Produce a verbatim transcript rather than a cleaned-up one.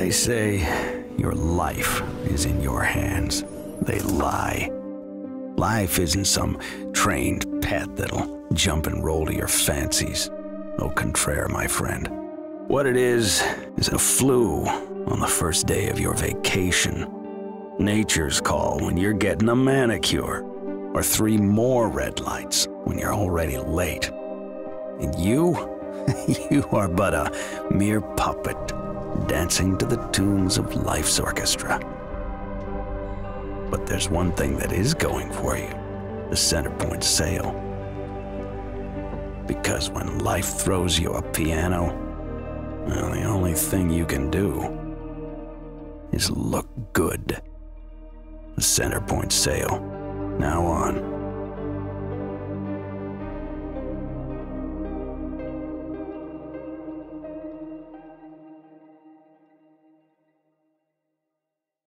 They say your life is in your hands. They lie. Life isn't some trained pet that'll jump and roll to your fancies. Au contraire, my friend. What it is, is a flu on the first day of your vacation. Nature's call when you're getting a manicure, or three more red lights when you're already late. And you, you are but a mere puppet dancing to the tunes of life's orchestra. But there's one thing that is going for you, the Centerpoint sale. Because when life throws you a piano, well, the only thing you can do is look good. The Centerpoint sale, now on.